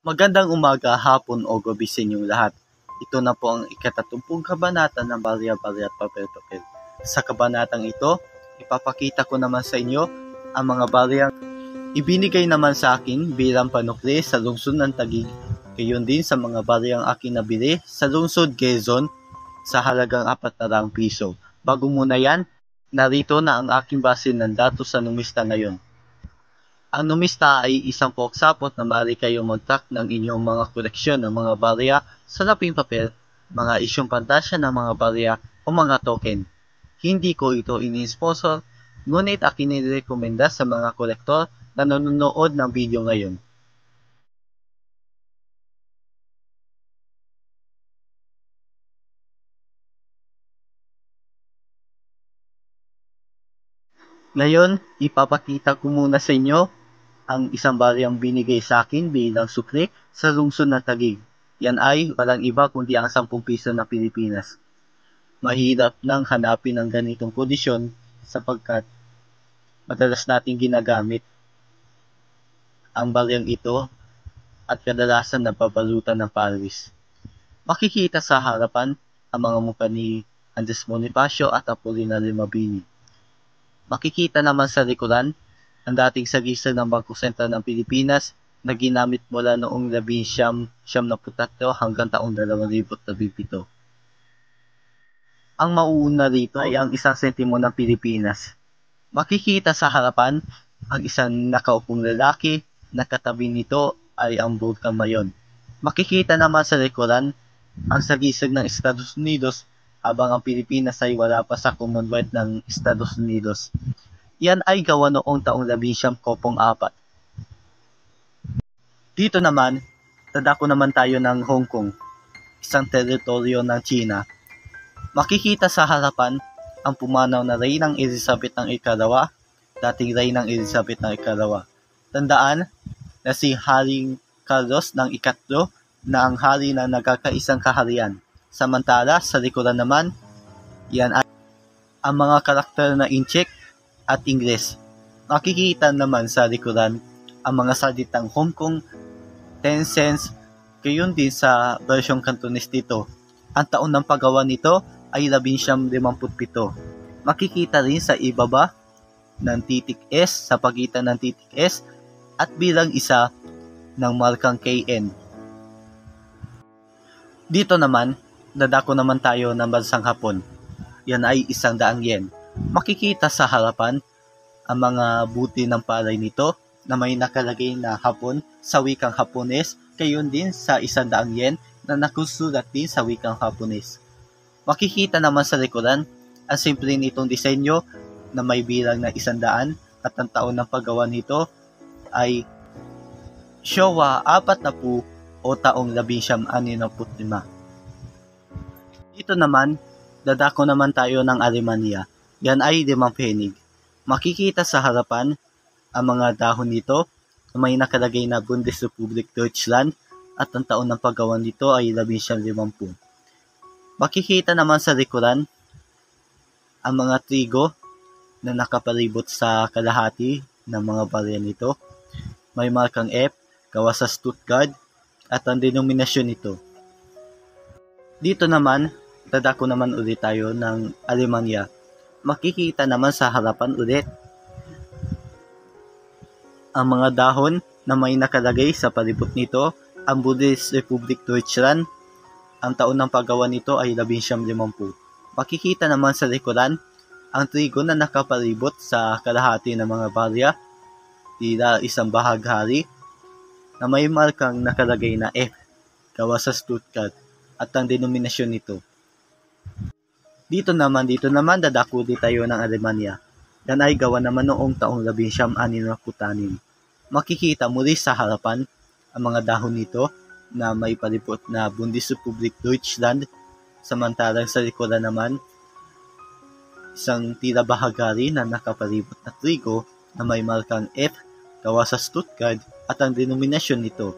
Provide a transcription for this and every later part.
Magandang umaga, hapon o gabi sa inyong lahat. Ito na po ang ika-30 kabanata ng Barya-Barya at Papel-Papel. Sa kabanatang ito, ipapakita ko naman sa inyo ang mga baryang ibinigay naman sa akin bilang panukli sa lungsod ng Taguig. Gayon din sa mga baryang akin nabili sa lungsod Quezon sa halagang 400 piso. Bago muna yan, narito na ang aking base ng datos sa numista ngayon. Ang numista ay isang porksapot na maaari kayong mag-track ng inyong mga koleksyon ng mga barya sa laping papel, mga isyong pantasya ng mga barya o mga token. Hindi ko ito ini-sponsor, ngunit akin nirekomenda sa mga kolektor na nanonood ng video ngayon. Ngayon, ipapakita ko muna sa inyo ang isang baryang binigay sa akin bilang sukli sa lungsod ng Taguig. Yan ay walang iba kundi ang 10 piso na Pilipinas. Mahirap nang hanapin ang ganitong kondisyon sapagkat madalas natin ginagamit ang baryang ito at kadalasan napapalutan ng pawis. Makikita sa harapan ang mga mukha ni Andres Bonifacio at Apolinario Mabini. Makikita naman sa likuran ang dating sagisag ng Bangko Sentral ng Pilipinas na ginamit mula noong 1973 hanggang taong 2017. Ang mauuna rito ay ang 1 sentimo ng Pilipinas. Makikita sa harapan ang isang nakaupong lalaki na katabi nito ay ang Vulcan Mayon. Makikita naman sa likuran ang sagisag ng Estados Unidos habang ang Pilipinas ay wala pa sa Commonwealth ng Estados Unidos. Yan ay gawa noong taong 1904. Dito naman, dadako naman tayo ng Hong Kong, isang teritoryo ng China. Makikita sa harapan ang pumanaw na Reynang Elizabeth ng Ikalawa, dating Reynang Elizabeth ng Ikalawa. Tandaan na si Haring Carlos ng Ikatlo na ang hari na nagkakaisang kaharian. Samantala, sa likuran naman, yan ay ang mga karakter na Incheck at Ingles. Makikita naman sa likuran ang mga salitang Hong Kong, 10 cents, gayon din sa versyong Cantonese dito. Ang taon ng paggawa nito ay 1957. Makikita rin sa ibaba ng titik S sa pagitan ng titik S at bilang isa ng markang KN. Dito naman, dadako naman tayo ng bansang Hapon. Yan ay 100 yen. Makikita sa harapan ang mga buti ng palay nito na may nakalagay na Hapon sa wikang Hapones, gayon din sa 100 yen na nakasulat din sa wikang Hapones. Makikita naman sa likuran ang simple nitong disenyo na may bilang na 100 at ang taon ng paggawa nito ay Showa 40 o taong 1965. Dito naman, dadako naman tayo ng Alemania. Yan ay 5 penig. Makikita sa harapan ang mga dahon nito na may nakalagay na Bundesrepublik Deutschland at ang taon ng paggawa nito ay 1950. Makikita naman sa likuran ang mga trigo na nakapalibot sa kalahati ng mga barya nito. May markang F, gawa sa Stuttgart at ang denominasyon nito. Dito naman, dadako naman ulit tayo ng Alemania. Makikita naman sa harapan ulit ang mga dahon na may nakalagay sa palibot nito, ang Bundesrepublik Deutschland. Ang taon ng paggawa nito ay 1950. Makikita naman sa likuran ang trigo na nakapalibot sa kalahati ng mga barya, tila isang bahaghari, na may markang nakalagay na F, gawa sa Stuttgart, at ang denominasyon nito. Dito naman dadako din tayo ng Alemania. Yan ay gawa naman noong taong 1966. Makikita muli sa harapan ang mga dahon nito na may palibot na Bundesrepublik Deutschland, samantalang sa likuran naman isang tila bahaghari na nakapalibot na trigo na may markang F, gawa sa Stuttgart, at ang denominasyon nito.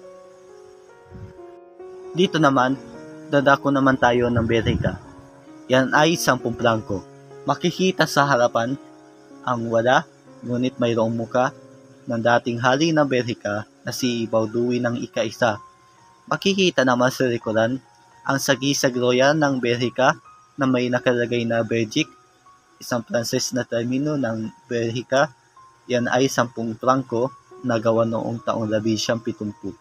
Dito naman, dadako naman tayo ng Berika. Yan ay 10 prangko. Makikita sa harapan ang wala, ngunit mayroong muka ng dating hari ng Berika na si Bauduin ng ika-1. Makikita naman sa likuran ang sagisag royal ng Belgica na may nakalagay na Belgique, isang Pranses na termino ng Belgica. Yan ay 10 prangko na gawa noong taong 1970.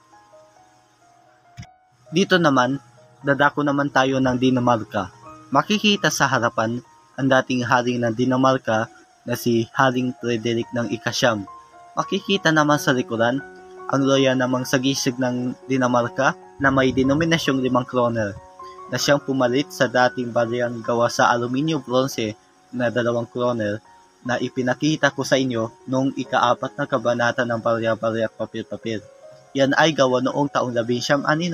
Dito naman, dadako naman tayo ng Dinamarca. Makikita sa harapan ang dating hari ng Dinamarca na si Haring Frederick ng ika-9. Makikita naman sa likuran ang royal namang sagisag ng Dinamarca na may denominasyong 5 kroner na siyang pumalit sa dating baryang gawa sa aluminyo bronze na 2 kroner na ipinakita ko sa inyo noong ika-4 na kabanata ng Barya-Barya at Papir-Papir. Yan ay gawa noong taong 1961.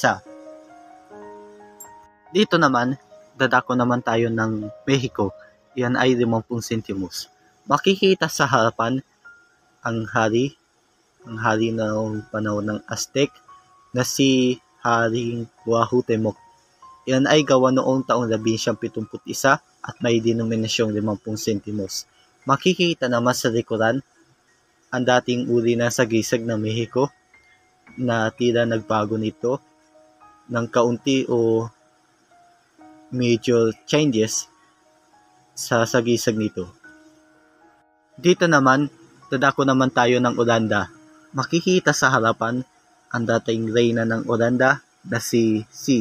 Dito naman, dadako naman tayo ng Mexico. Yan ay 50 sentimos. Makikita sa harapan ang hari noong panahon ng Aztec na si Haring Cuauhtémoc. Yan ay gawa noong taong 1971 at may denominasyong 50 sentimos. Makikita naman sa likuran ang dating uri ng sagisag ng Mexico na tila nagbago nito ng kaunti o major changes sa sagisag nito. Dito naman, dadako naman tayo ng Olanda. Makikita sa harapan ang dating reyna ng Olanda na si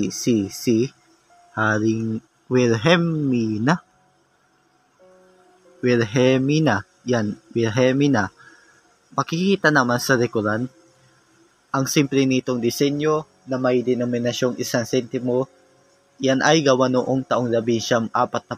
Haring Wilhelmina. Wilhelmina. Makikita naman sa likuran ang simple nitong disenyo na may denominasyong 1 sentimo. Yan ay gawa noong taong 1948.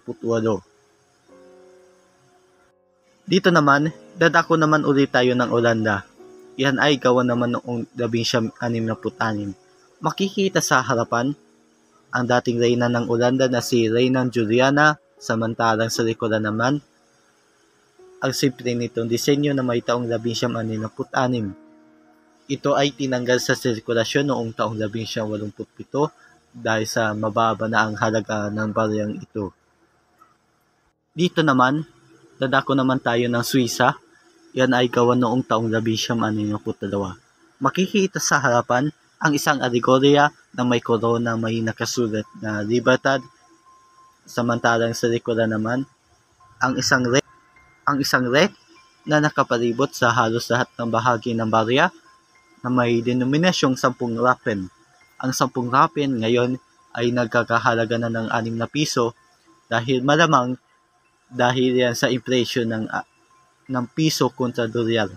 Dito naman, dadako naman ulit tayo ng Olanda. Yan ay gawa naman noong 1966. Makikita sa harapan ang dating reyna ng Olanda na si Reynang Juliana, samantalang sa likuran naman ang simple nitong disenyo na may taong 1966. Ito ay tinanggal sa sirkulasyon noong taong 1987 dahil sa mababa na ang halaga ng baryang ito. Dito naman, dadako naman tayo ng Suisa. Yan ay gawa noong taong 1962. Makikita sa harapan ang isang alegorya na may korona may nakasulat na Libertad. Samantalang sa likuran naman, ang isang red na nakapalibot sa halos lahat ng bahagi ng barya na may denominasyong 10 rapen. Ang 10 rapen ngayon ay nagkakahalaga na ng 6 na piso dahil malamang dahil yan sa inflation ng piso kontra dolyar.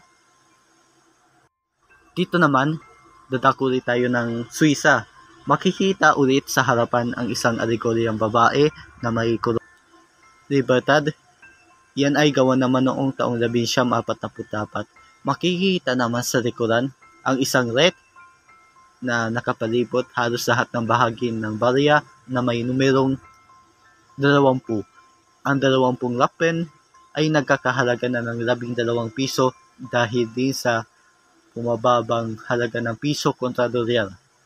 Dito naman, dadako ulit tayo ng Suisa. Makikita ulit sa harapan ang isang alegoryang babae na may Libertad. Yan ay gawa naman noong taong 1944. Makikita naman sa likuran ang isang red na nakapalibot halos lahat ng bahagi ng barya na may numerong 20. Ang 20 rapen ay nagkakahalaga na ng 12 piso dahil din sa bumababang halaga ng piso kontra dolyar.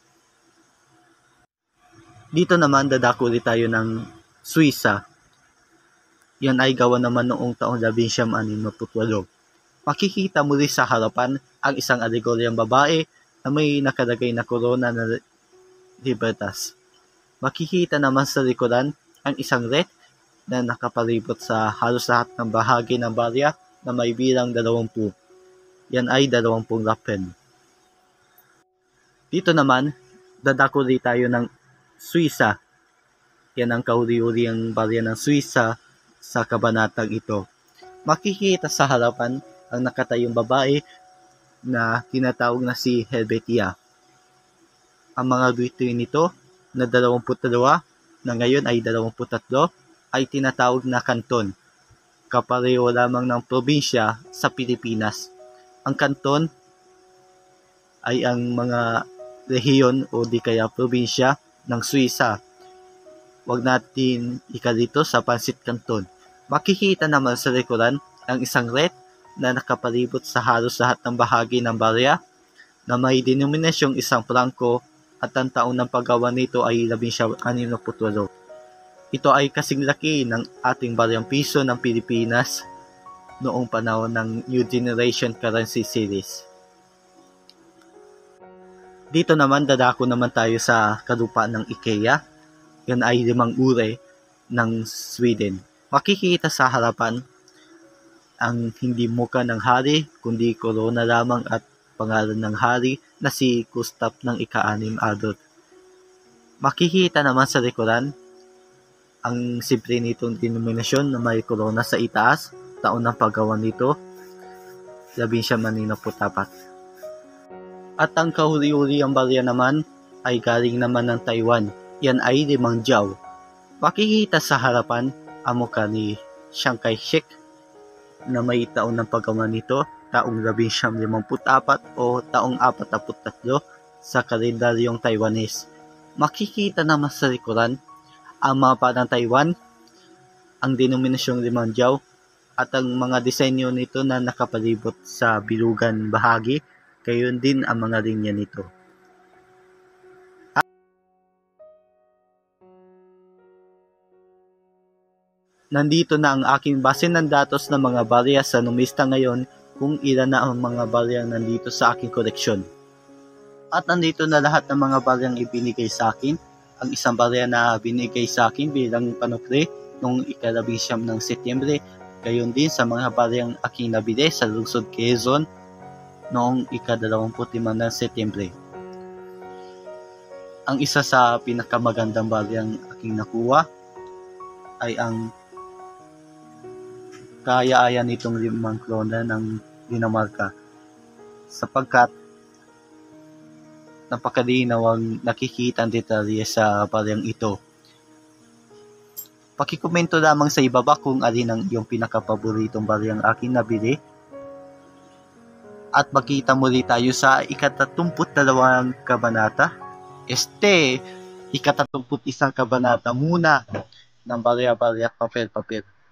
Dito naman dadako ulit tayo ng Suisa. Yan ay gawa naman noong taong 1968. Makikita muli sa harapan ang isang alegoryang babae na may nakalagay na korona na Libertas. Makikita naman sa likuran ang isang red na nakapalibot sa halos lahat ng bahagi ng barya na may bilang 20. Yan ay 20 rapen. Dito naman, dadako ulit tayo ng Suisa. Yan ang kauri-uriang barya ng Suisa sa kabanatang ito. Makikita sa harapan ang nakatayong babae na tinatawag na si Helvetia. Ang mga bituin nito na 22 na ngayon ay 23 ay tinatawag na kanton. Kapareho lamang ng probinsya sa Pilipinas. Ang kanton ay ang mga rehiyon o di kaya probinsya ng Suisa. Huwag natin ikalito sa Pansit Canton. Makikita naman sa likuran ang isang red na nakapalibot sa halos lahat ng bahagi ng barya na may denominasyong 1 prangko at ang taon ng paggawa nito ay 1968. Ito ay kasing laki ng ating baryang piso ng Pilipinas noong panahon ng New Generation Currency Series. Dito naman, dadako naman tayo sa kalupaan ng IKEA. Yan ay 5 uri ng Sweden. Makikita sa harapan ang hindi mukha ng hari, kundi korona lamang at pangalan ng hari na si Gustav ng ika-6 Adolf. Makikita naman sa likuran ang simple nitong denominasyon na may korona sa itaas, taon ng paggawa nito, 1994. At ang kahuli-huli ang barya naman ay galing naman ng Taiwan. Yan ay 5 Jiao. Makikita sa harapan ang mukha ni Chiang Kai-shek na may taon ng paggawa nito, taong 1954 o taong 43 sa kalendaryong Taiwanese. Makikita naman sa likuran ang mapa ng Taiwan, ang denominasyong 5 Jiao, at ang mga disenyo nito na nakapalibot sa bilugan bahagi, gayon din ang mga linya nito. Nandito na ang aking base ng datos ng mga barya sa numista ngayon kung ilan na ang mga baryang nandito sa aking koleksyon. At nandito na lahat ng mga baryang ibinigay sa akin. Ang isang barya na binigay sa akin bilang panukli noong ika-19 ng Setyembre, gayon din sa mga baryang aking nabili sa lungsod Quezon noong ika-25 ng Setyembre. Ang isa sa pinakamagandang baryang aking nakuha ay ang kaaya-aya nitong 5 krona ng Dinamarca, sapagkat napakadinaw ang nakikita ang detalye sa baryang ito. Pakikomento lamang sa ibaba kung alin ang iyong pinakapaboritong baryang aking nabili. At magkita muli tayo sa ika-32 kabanata. Ika-31 kabanata muna ng barya-barya, papel-papel.